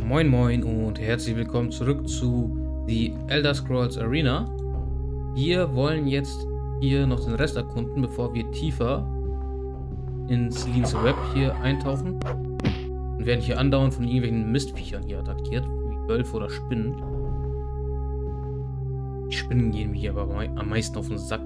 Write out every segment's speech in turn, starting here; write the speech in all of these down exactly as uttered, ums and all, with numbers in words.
Moin Moin und herzlich willkommen zurück zu The Elder Scrolls Arena. Wir wollen jetzt hier noch den Rest erkunden, bevor wir tiefer ins Selene's Web hier eintauchen. Und werden hier andauernd von irgendwelchen Mistviechern hier attackiert, wie Wölfe oder Spinnen. Die Spinnen gehen mir hier aber am meisten auf den Sack.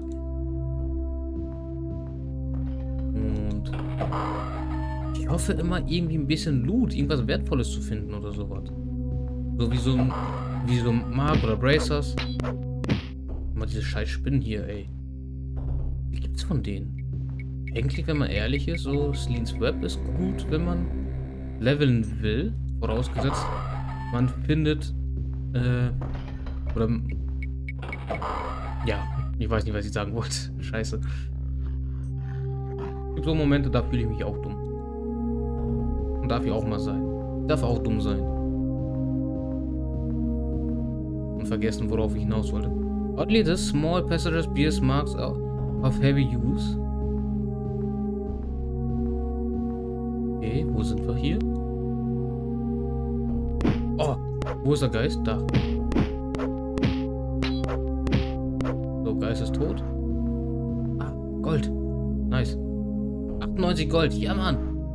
Und ich hoffe immer irgendwie ein bisschen Loot, irgendwas Wertvolles zu finden oder sowas. So wie so ein, wie so Mark oder Bracers. Mal diese scheiß Spinnen hier, ey. Wie gibt's von denen? Eigentlich, wenn man ehrlich ist, so Selene's Web ist gut, wenn man leveln will. Vorausgesetzt, man findet, äh, oder, ja, ich weiß nicht, was ich sagen wollte. Scheiße. Es gibt so Momente, da fühle ich mich auch dumm. Und darf ich auch mal sein. Darf auch dumm sein. Und vergessen, worauf ich hinaus wollte. Oddly, this small passengers bears marks of heavy use. Okay, wo sind wir hier? Oh, wo ist der Geist? Da. So, Geist ist tot. Ah, Gold. Nice. achtundneunzig Gold. Ja, Mann.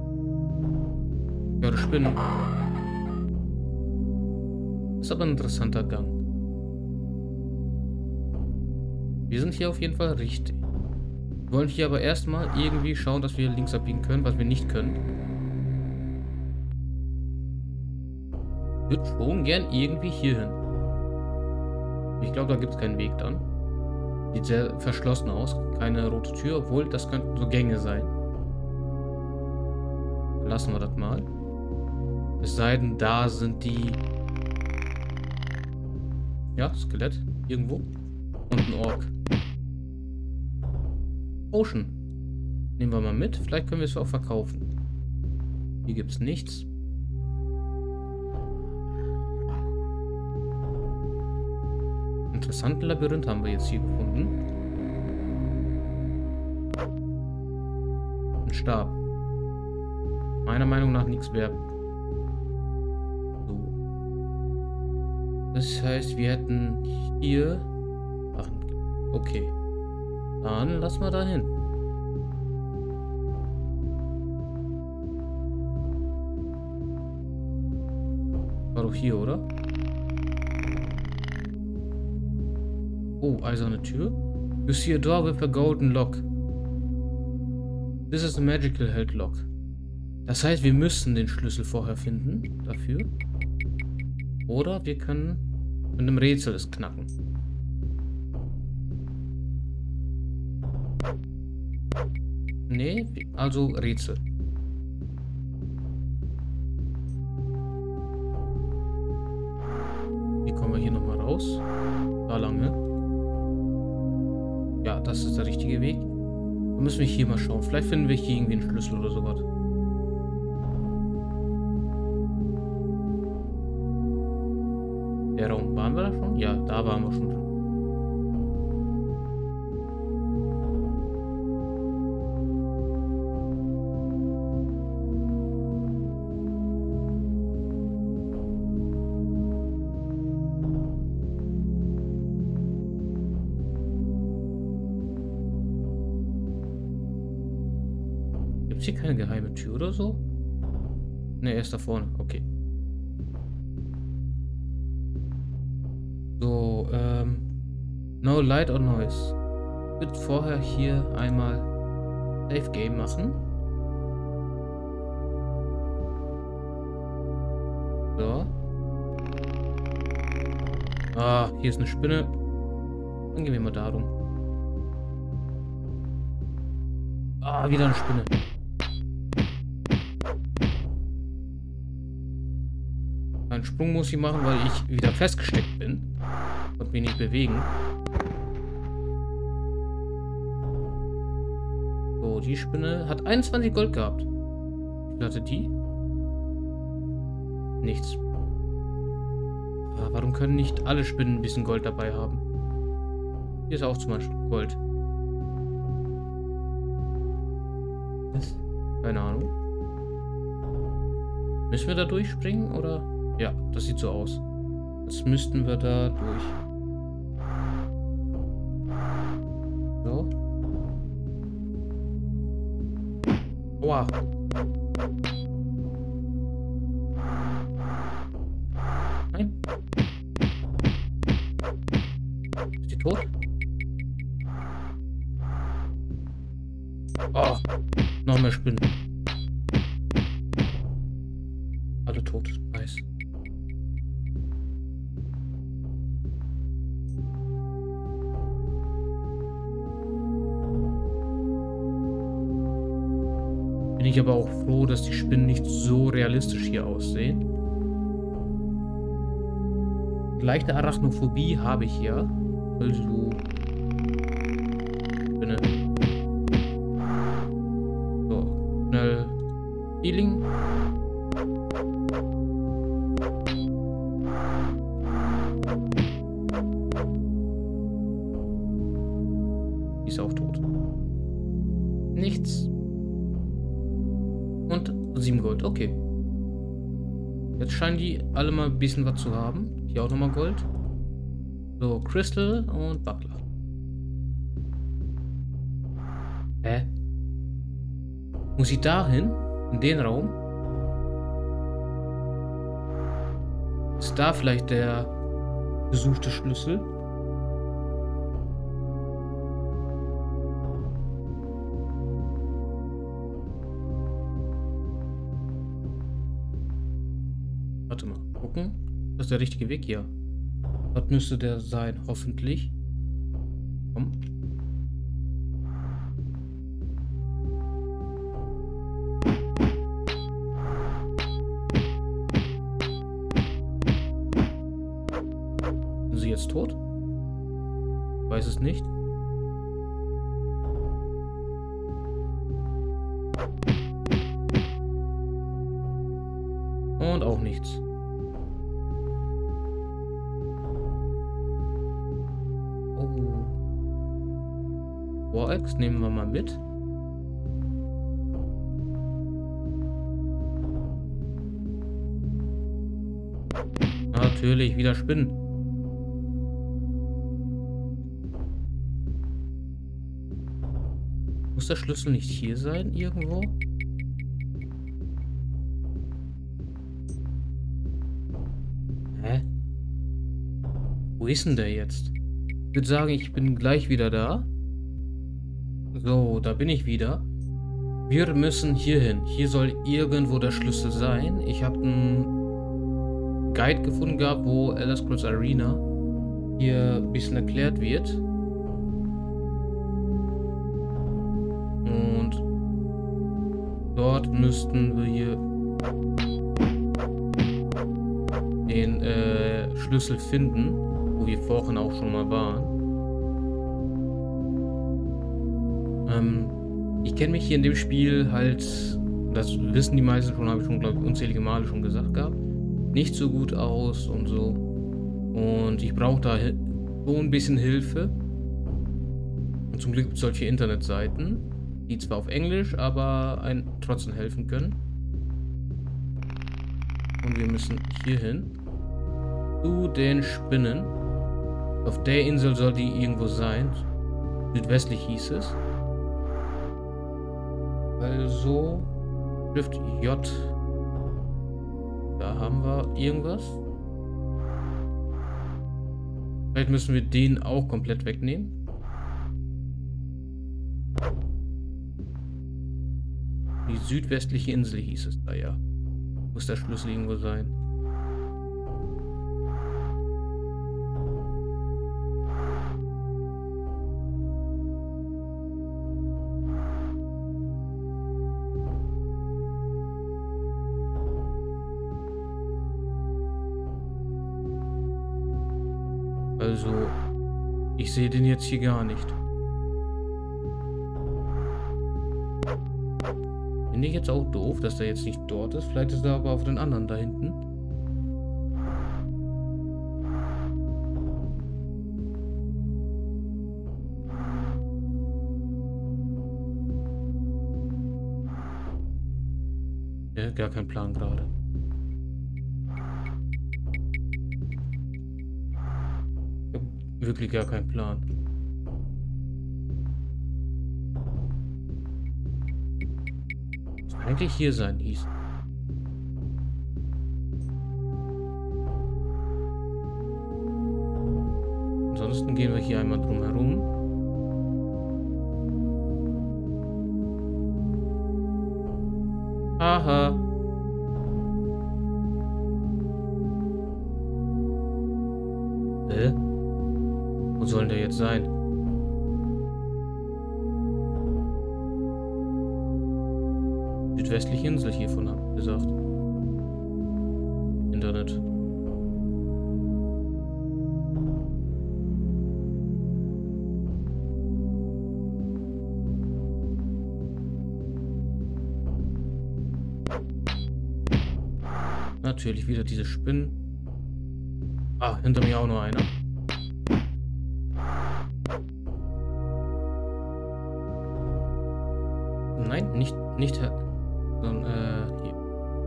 Ja, Spinnen. Ist aber ein interessanter Gang. Wir sind hier auf jeden Fall richtig. Wir wollen hier aber erstmal irgendwie schauen, dass wir links abbiegen können, was wir nicht können. Ich würde schon gern irgendwie hier hin. Ich glaube, da gibt es keinen Weg dann. Sieht sehr verschlossen aus. Keine rote Tür, obwohl das könnten so Gänge sein. Lassen wir das mal. Es sei denn, da sind die... Ja, Skelett. Irgendwo. Und ein Ork. Ocean. Nehmen wir mal mit. Vielleicht können wir es auch verkaufen. Hier gibt es nichts. Interessanten Labyrinth haben wir jetzt hier gefunden. Ein Stab. Meiner Meinung nach nichts wert. So. Das heißt, wir hätten hier... Ach, okay. Dann lassen wir da hin. War doch hier, oder? Oh, eiserne Tür. You see a door with a golden lock. This is a magical held lock. Das heißt, wir müssen den Schlüssel vorher finden. Dafür. Oder wir können mit einem Rätsel es knacken. Nee, also Rätsel. Wie kommen wir hier nochmal raus? Da lange. Ja, das ist der richtige Weg. Dann müssen wir hier mal schauen. Vielleicht finden wir hier irgendwie einen Schlüssel oder sowas. Der Raum, waren wir da schon? Ja, da waren wir schon drin. Gibt es hier keine geheime Tür oder so? Ne, er ist da vorne. Okay. So, ähm... No light or noise. Ich würde vorher hier einmal Save Game machen. So. Ah, hier ist eine Spinne. Dann gehen wir mal darum. Ah, wieder eine Spinne. Einen Sprung muss ich machen, weil ich wieder festgesteckt bin und mich nicht bewegen. So, die Spinne hat einundzwanzig Gold gehabt. Wie viel hatte die? Nichts. Aber warum können nicht alle Spinnen ein bisschen Gold dabei haben? Hier ist auch zum Beispiel Gold. Was? Keine Ahnung. Müssen wir da durchspringen oder? Ja, das sieht so aus. Jetzt müssten wir da durch. So. Aua. Nein. Ist die tot? Oh. Noch mehr Spinnen. Alle tot. Nice. Bin ich aber auch froh, dass die Spinnen nicht so realistisch hier aussehen. Leichte Arachnophobie habe ich ja. Also. Spinne. So. Schnell. Healing. Die ist auch tot. Nichts. Und sieben Gold, okay. Jetzt scheinen die alle mal ein bisschen was zu haben. Hier auch nochmal Gold. So, Crystal und Buckler. Hä? Muss ich da hin? In den Raum? Ist da vielleicht der gesuchte Schlüssel? Warte mal, gucken. Das ist der richtige Weg, ja. Was müsste der sein? Hoffentlich. Komm. Sind sie jetzt tot? Ich weiß es nicht. Und auch nichts. Oh. Vorex nehmen wir mal mit. Natürlich, wieder Spinnen. Muss der Schlüssel nicht hier sein, irgendwo? Hä? Wo ist denn der jetzt? Ich würde sagen, ich bin gleich wieder da. So, da bin ich wieder. Wir müssen hier hin. Hier soll irgendwo der Schlüssel sein. Ich habe einen Guide gefunden gehabt, wo Elder Scrolls Arena hier ein bisschen erklärt wird. Und dort müssten wir hier den äh, Schlüssel finden, wo wir vorhin auch schon mal waren. Ähm, ich kenne mich hier in dem Spiel halt, das wissen die meisten schon, habe ich schon, glaube ich, unzählige Male schon gesagt gehabt, nicht so gut aus und so. Und ich brauche da so ein bisschen Hilfe. Und zum Glück gibt es solche Internetseiten, die zwar auf Englisch, aber einen trotzdem helfen können. Und wir müssen hier hin. Zu den Spinnen. Auf der Insel soll die irgendwo sein. Südwestlich hieß es. Also Schrift J. Da haben wir irgendwas. Vielleicht müssen wir den auch komplett wegnehmen. Die südwestliche Insel hieß es da ja. Muss der Schlüssel irgendwo sein. Also, ich sehe den jetzt hier gar nicht. Finde ich jetzt auch doof, dass der jetzt nicht dort ist. Vielleicht ist er aber auf den anderen da hinten. Ja, gar kein Plan gerade. wirklich gar keinen Plan. Muss eigentlich hier sein, hieß. Ansonsten gehen wir hier einmal drum herum. Aha. Hä? Wo soll der jetzt sein? Südwestliche Insel hiervon, hab ich gesagt. Internet. Natürlich wieder diese Spinnen. Ah, hinter mir auch noch einer. Nein, nicht, nicht, sondern, äh, hier.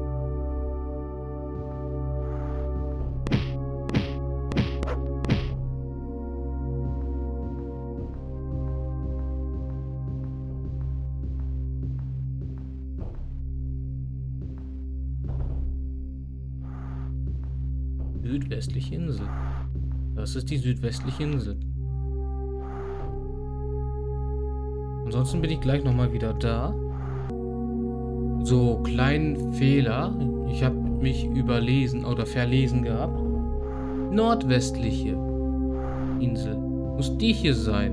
Südwestliche Insel. Das ist die südwestliche Insel. Ansonsten bin ich gleich nochmal wieder da. So, kleinen Fehler. Ich habe mich überlesen oder verlesen gehabt. Nordwestliche Insel. Muss die hier sein.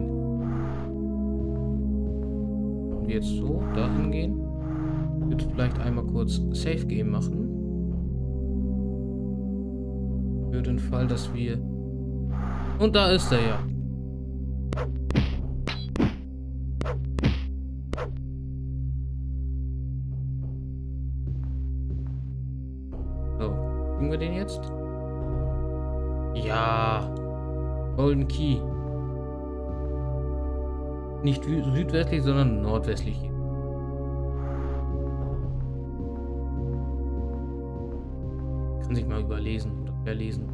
Wenn wir jetzt so dahin gehen. Ich würde vielleicht einmal kurz Safe Game machen. Für den Fall, dass wir... Und da ist er ja. So, kriegen wir den jetzt? Ja. Golden Key. Nicht südwestlich, sondern nordwestlich. Kann sich mal überlesen oder verlesen.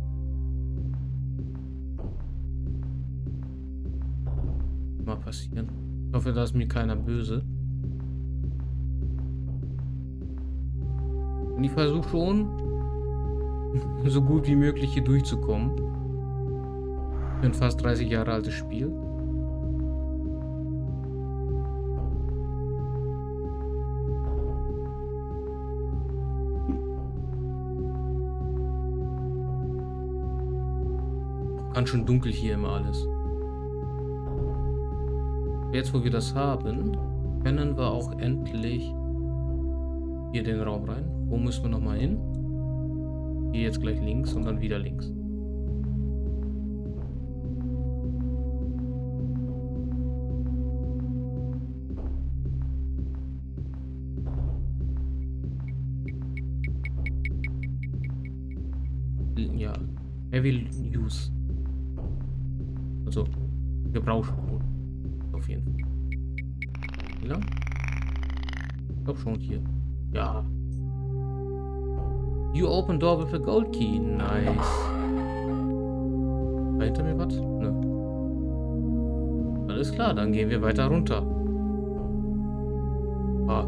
Mal passieren. Ich hoffe, da ist mir keiner böse. Und ich versuche schon, so gut wie möglich hier durchzukommen. Für ein fast dreißig Jahre altes Spiel. Ganz schön dunkel hier immer alles. Jetzt, wo wir das haben, können wir auch endlich hier den Raum rein. Wo müssen wir nochmal hin? Hier jetzt gleich links und dann wieder links. Ja, Heavy Use. Also, Gebrauchsspuren. Auf jeden Fall. Wie lang? Ich glaube schon hier. Ja. You open door with a gold key. Nice. War hinter mir was? Ne. Alles klar, dann gehen wir weiter runter. Ah.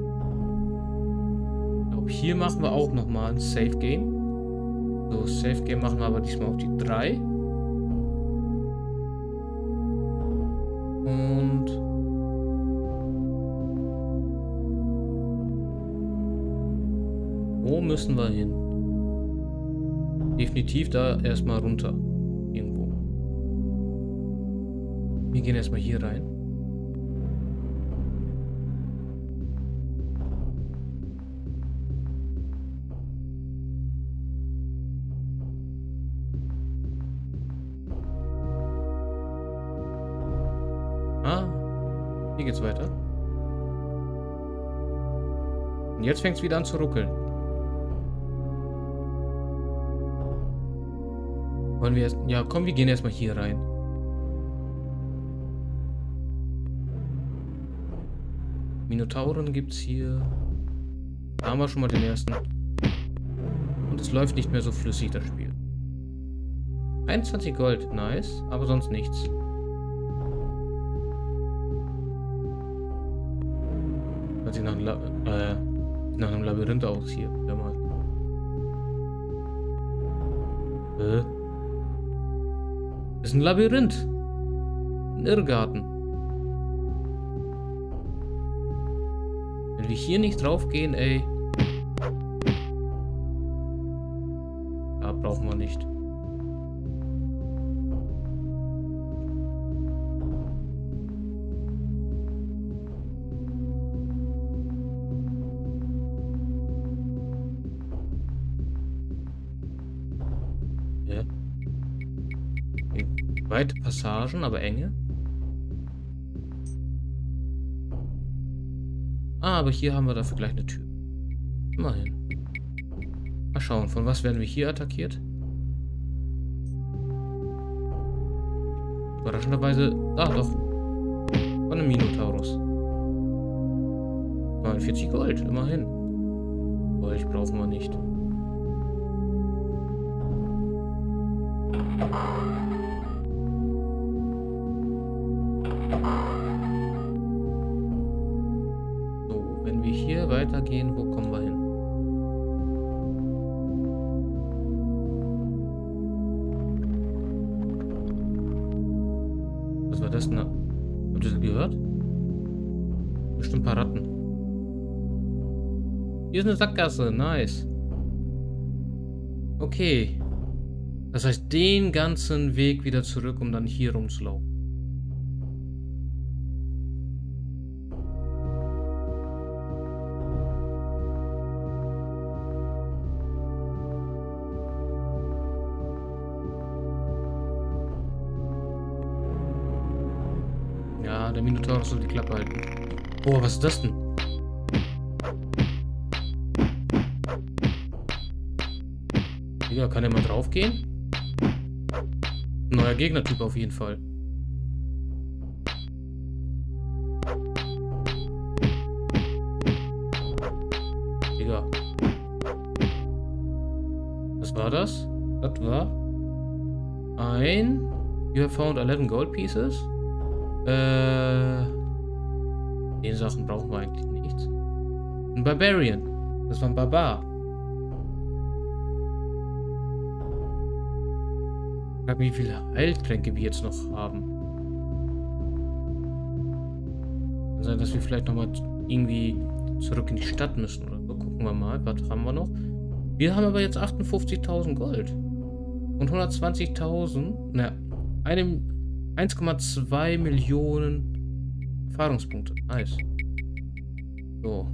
Ich glaube, hier machen wir auch nochmal ein Safe Game. So, Safe Game machen wir aber diesmal auf die drei. Und wo müssen wir hin? Definitiv da erstmal runter. Irgendwo. Wir gehen erstmal hier rein. Ah, hier geht's weiter. Und jetzt fängt es wieder an zu ruckeln. Wollen wir erst... Ja, komm, wir gehen erstmal hier rein. Minotauren gibt's hier. Da haben wir schon mal den ersten. Und es läuft nicht mehr so flüssig, das Spiel. einundzwanzig Gold, nice, aber sonst nichts. Hört sich nach, einem La äh, nach einem Labyrinth aus hier. Ja, mal. Äh. Ist ein Labyrinth. Ein Irrgarten. Wenn wir hier nicht drauf gehen, ey. Da brauchen wir nicht. Ja. Weite Passagen, aber enge. Ah, aber hier haben wir dafür gleich eine Tür. Immerhin. Mal schauen, von was werden wir hier attackiert? Überraschenderweise... Ah, doch. Von einem Minotaurus. neunundvierzig Gold, immerhin. Gold brauchen wir nicht. Weitergehen, wo kommen wir hin? Was war das denn? Habt ihr das gehört? Bestimmt ein paar Ratten. Hier ist eine Sackgasse, nice. Okay. Das heißt, den ganzen Weg wieder zurück, um dann hier rumzulaufen. Der Minotaurus soll die Klappe halten. Boah, was ist das denn? Digga, kann er mal drauf gehen? Neuer Gegnertyp auf jeden Fall. Digga. Was war das? Das war ein... You have found eleven gold pieces. Äh, den Sachen brauchen wir eigentlich nichts. Ein Barbarian. Das war ein Barbar. Ich frage mich, wie viele Heiltränke wir jetzt noch haben. Kann sein, dass wir vielleicht nochmal irgendwie zurück in die Stadt müssen oder so. Gucken wir mal. Was haben wir noch? Wir haben aber jetzt achtundfünfzigtausend Gold. Und hundertzwanzigtausend. Ne, einem. eins Komma zwei Millionen Erfahrungspunkte. Nice. So.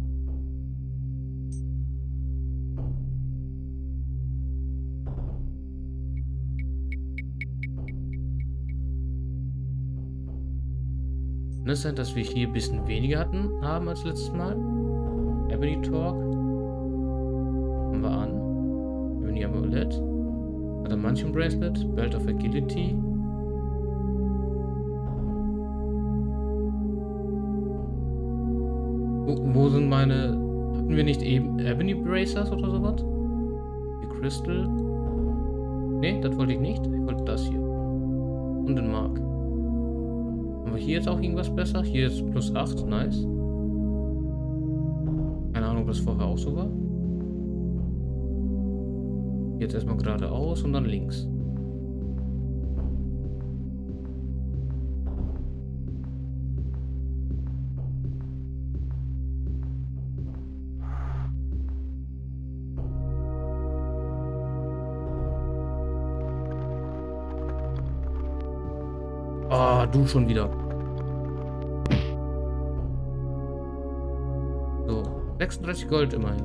Kann es sein, dass wir hier ein bisschen weniger hatten haben als letztes Mal? Ebony Talk. Fangen wir an. Ebony Amulett. Adamantium Bracelet. Belt of Agility. Wo sind meine... Hatten wir nicht eben Ebony Bracers oder sowas? Die Crystal. Ne, das wollte ich nicht. Ich wollte das hier. Und den Mark. Haben wir hier jetzt auch irgendwas besser? Hier ist plus acht. Nice. Keine Ahnung, ob das vorher auch so war. Jetzt erstmal geradeaus und dann links. Ah, du schon wieder. So, sechsunddreißig Gold immerhin.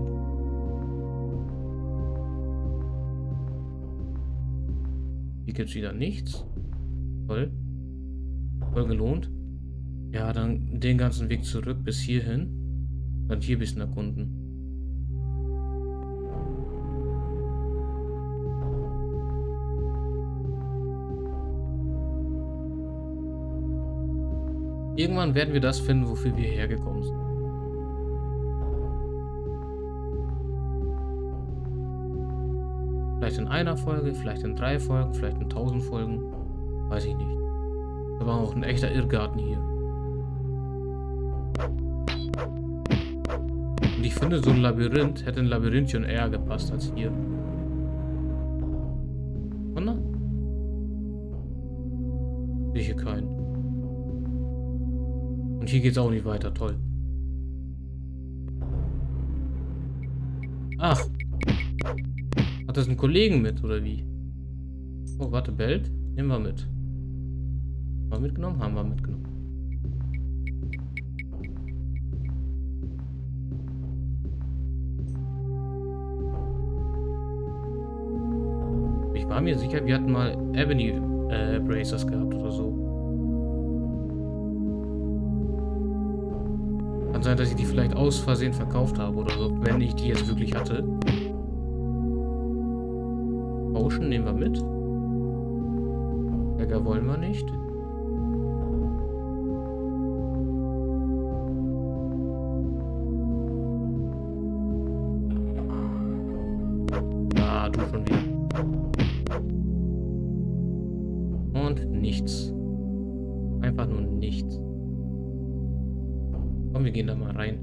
Hier gibt es wieder nichts. Toll. Voll gelohnt. Ja, dann den ganzen Weg zurück bis hierhin. Dann hier ein bisschen erkunden. Irgendwann werden wir das finden, wofür wir hergekommen sind. Vielleicht in einer Folge, vielleicht in drei Folgen, vielleicht in tausend Folgen. Weiß ich nicht. Da war auch ein echter Irrgarten hier. Und ich finde, so ein Labyrinth hätte ein Labyrinthchen eher gepasst als hier. Oder? Sehe ich hier keinen. Und hier geht es auch nicht weiter. Toll. Ach. Hat das einen Kollegen mit, oder wie? Oh, warte, bellt. Nehmen wir mit. Haben wir mitgenommen? Haben wir mitgenommen. Ich war mir sicher, wir hatten mal Ebony äh, Bracers gehabt oder so. Kann sein, dass ich die vielleicht aus Versehen verkauft habe oder so, wenn ich die jetzt wirklich hatte. Potion nehmen wir mit. Ärger wollen wir nicht. Ah, du schon wieder. Und nichts. Einfach nur nichts. Komm, wir gehen da mal rein.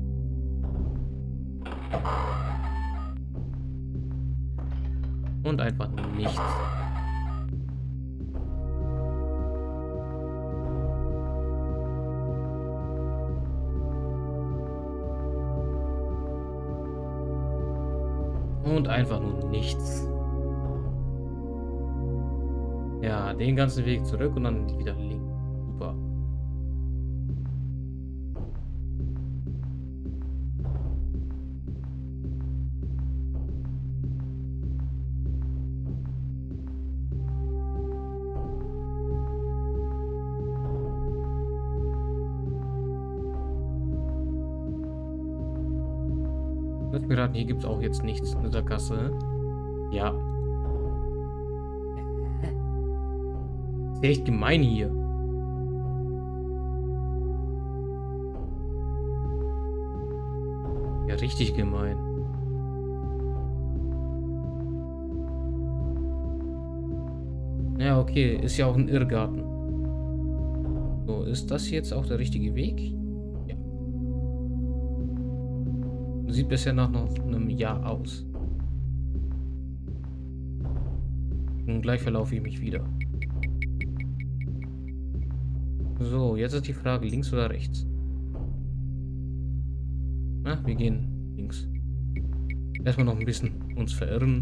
Und einfach nichts. Und einfach nur nichts. Ja, den ganzen Weg zurück und dann wieder links. Super. Lass mir raten, hier gibt es auch jetzt nichts in dieser Kasse. Ja. Ist ja echt gemein hier. Ja, richtig gemein. Ja, okay, ist ja auch ein Irrgarten. So, ist das jetzt auch der richtige Weg? Ja. Sieht bisher nach noch einem Jahr aus. Und gleich verlaufe ich mich wieder. So, jetzt ist die Frage, links oder rechts? Na, wir gehen links. Erstmal noch ein bisschen uns verirren.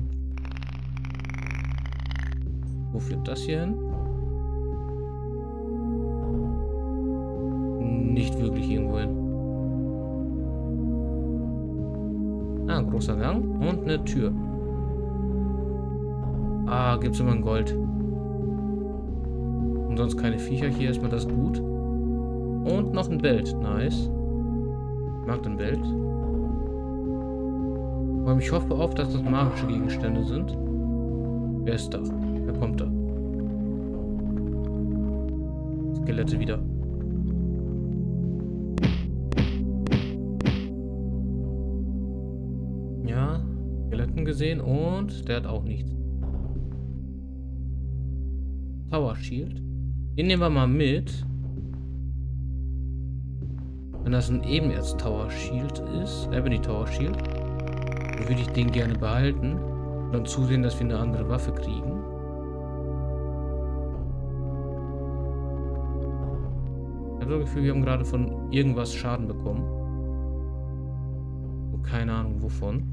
Wo führt das hier hin? Nicht wirklich irgendwo hin. Ah, ein großer Gang und eine Tür. Ah, gibt's immer ein Gold. Und sonst keine Viecher. Hier ist mal das gut. Und noch ein Belt. Nice. Ich mag den Belt. Aber ich hoffe auch, dass das magische Gegenstände sind. Wer ist da? Wer kommt da? Skelette wieder. Ja, Skeletten gesehen und der hat auch nichts. Tower Shield. Den nehmen wir mal mit. Wenn das ein Ebenerz Tower Shield ist, Ebony Tower Shield, dann würde ich den gerne behalten und dann zusehen, dass wir eine andere Waffe kriegen. Ich habe das Gefühl, wir haben gerade von irgendwas Schaden bekommen. Und keine Ahnung wovon.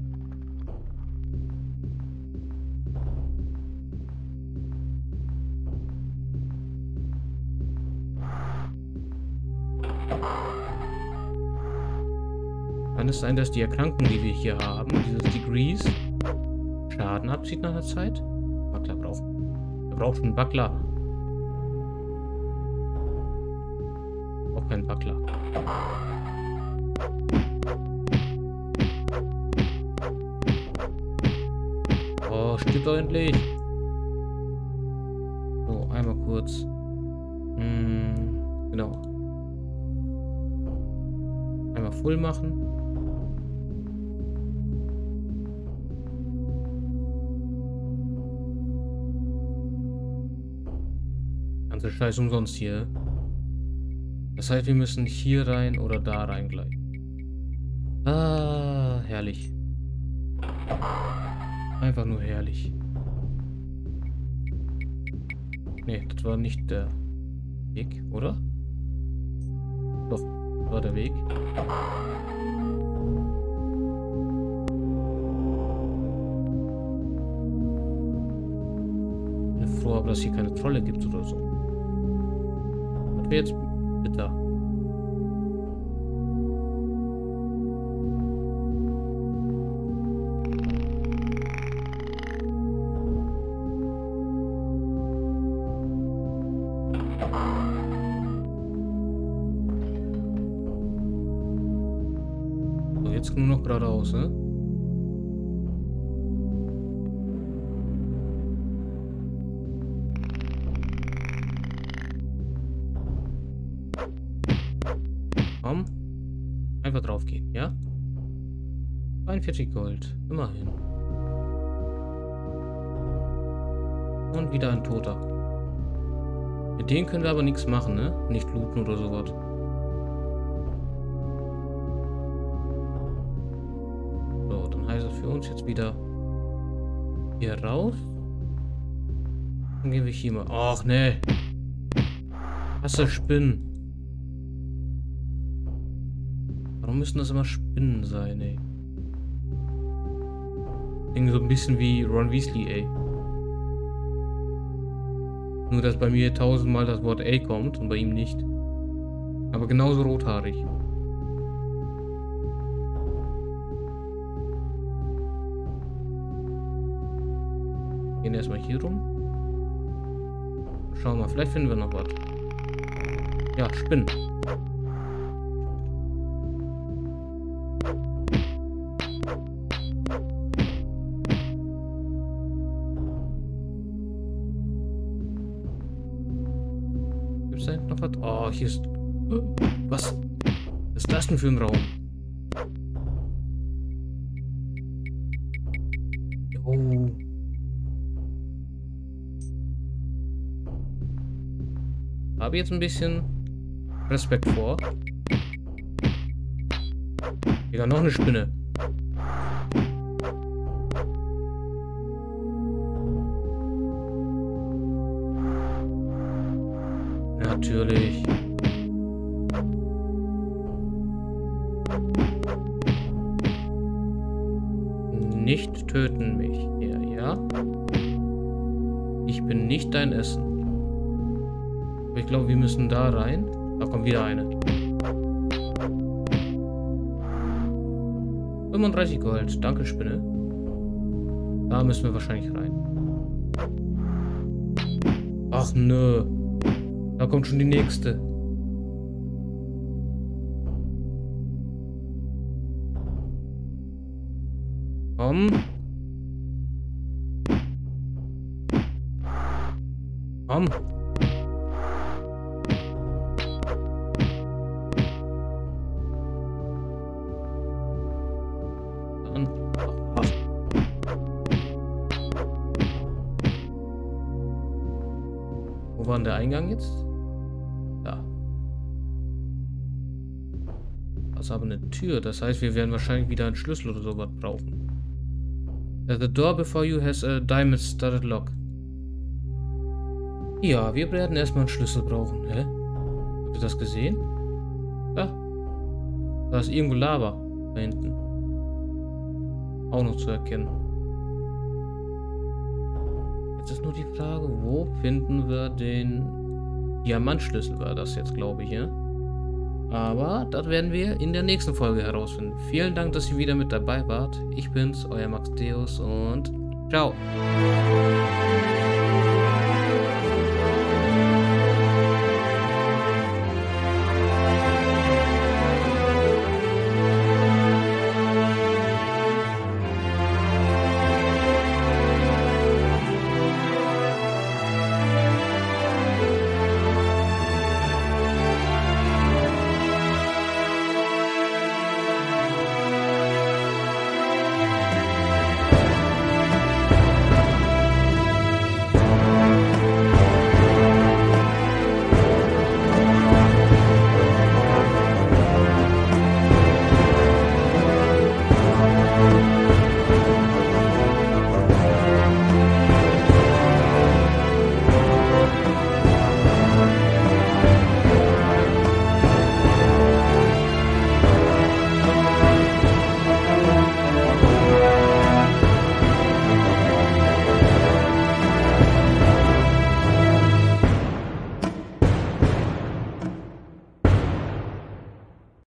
Kann es sein, dass die Erkrankung, die wir hier haben, dieses Degrees, Schaden abzieht nach einer Zeit? Buckler braucht. Wir brauchen einen Buckler. Auch keinen Buckler. Oh, stirbt doch endlich. So, einmal kurz. Hm, genau. Einmal voll machen. Ganze Scheiß umsonst hier. Das heißt, wir müssen hier rein oder da rein gleich. Ah, herrlich. Einfach nur herrlich. Nee, das war nicht der Weg, oder? Doch, das war der Weg. Ich bin froh, aber dass hier keine Trolle gibt oder so. Was wäre jetzt bitter? So, jetzt nur noch geradeaus, ne? Komm. Einfach drauf gehen, ja? zweiundvierzig Gold. Immerhin. Und wieder ein Toter. Mit denen können wir aber nichts machen, ne? Nicht looten oder sowas. So, dann heißt es für uns jetzt wieder hier raus. Dann gehen wir hier mal. Ach, ne. Hasse Spinnen. Warum müssen das immer Spinnen sein, ey? Irgendwie so ein bisschen wie Ron Weasley, ey. Nur, dass bei mir tausendmal das Wort A kommt und bei ihm nicht. Aber genauso rothaarig. Gehen erstmal hier rum. Schauen wir mal, vielleicht finden wir noch was. Ja, Spinnen. Gibt's da hinten noch was? Oh, hier ist... Was? Was ist das denn für ein Raum? Oh. Habe jetzt ein bisschen Respekt vor. Digga, noch eine Spinne. Natürlich. Nicht töten mich hier, ja? Ich bin nicht dein Essen. Aber ich glaube, wir müssen da rein. Da kommt wieder eine. fünfunddreißig Gold. Danke, Spinne. Da müssen wir wahrscheinlich rein. Ach, nö. Da kommt schon die nächste. Komm. Komm. Dann. Ach. Wo war denn der Eingang jetzt? Da. Das ist aber eine Tür. Das heißt, wir werden wahrscheinlich wieder einen Schlüssel oder sowas brauchen. The door before you has a diamond studded lock. Ja, wir werden erstmal einen Schlüssel brauchen. Hä? Habt ihr das gesehen? Da. Da ist irgendwo Lava. Da hinten. Auch noch zu erkennen. Jetzt ist nur die Frage, wo finden wir den Diamantschlüssel? War das jetzt, glaube ich, ja? Aber das werden wir in der nächsten Folge herausfinden. Vielen Dank, dass ihr wieder mit dabei wart. Ich bin's, euer Max Deus und ciao.